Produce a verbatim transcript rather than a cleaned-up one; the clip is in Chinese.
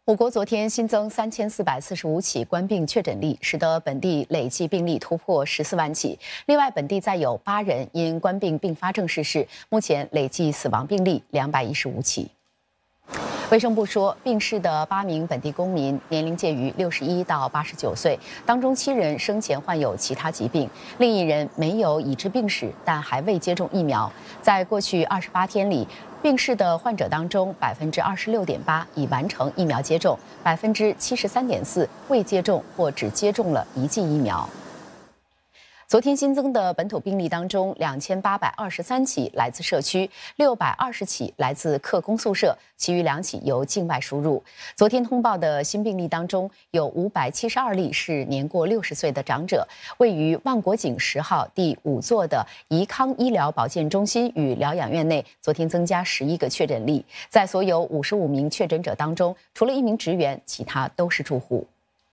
我国昨天新增三千四百四十五起冠病确诊例，使得本地累计病例突破十四万起。另外，本地再有八人因冠病并发症逝世，目前累计死亡病例两百一十五起。卫生部说，病逝的八名本地公民年龄介于六十一到八十九岁，当中七人生前患有其他疾病，另一人没有已知病史，但还未接种疫苗。在过去二十八天里，病逝的患者当中，百分之二十六点八已完成疫苗接种，百分之七十三点四未接种或只接种了一剂疫苗。昨天新增的本土病例当中，两千八百二十三起来自社区，六百二十起来自客工宿舍，其余两起由境外输入。昨天通报的新病例当中，有五百七十二例是年过六十岁的长者。位于万国井十号第五座的怡康医疗保健中心与疗养院内，昨天增加十一个确诊例。在所有五十五名确诊者当中，除了一名职员，其他都是住户。